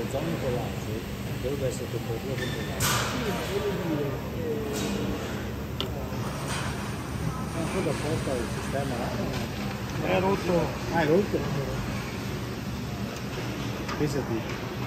zone collaggio dovrebbe essere temperatura controllata. È un po' apposta il sistema là. È rotto. Ah, è rotto? Pensati.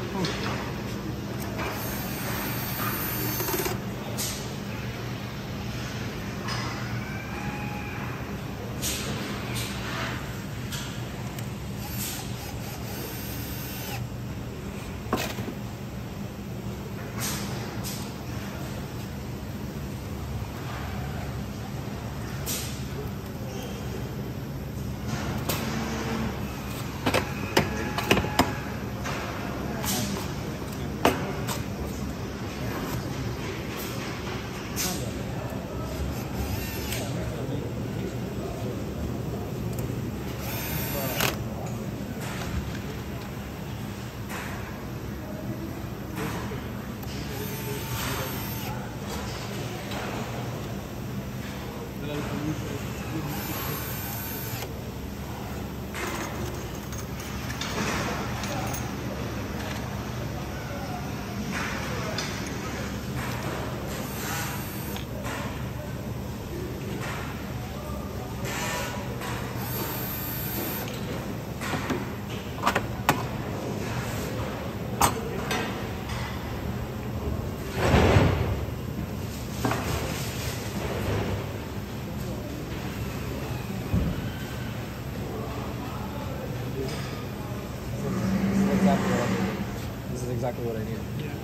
This is exactly what I need. Yeah.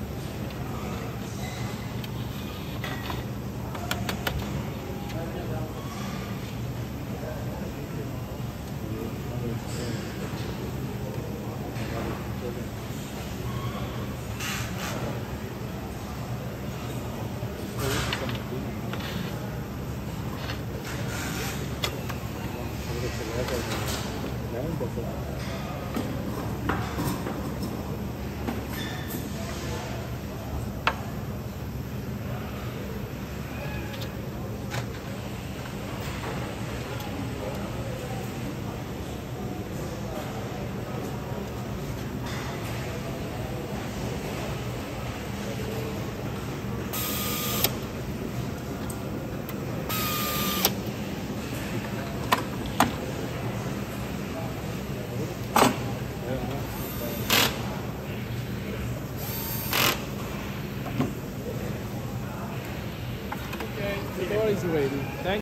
Okay, the door is ready. Thank